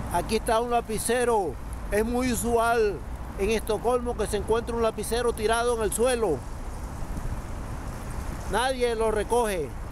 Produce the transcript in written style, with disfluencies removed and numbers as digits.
Aquí está un lapicero. Es muy usual en Estocolmo que se encuentre un lapicero tirado en el suelo. Nadie lo recoge.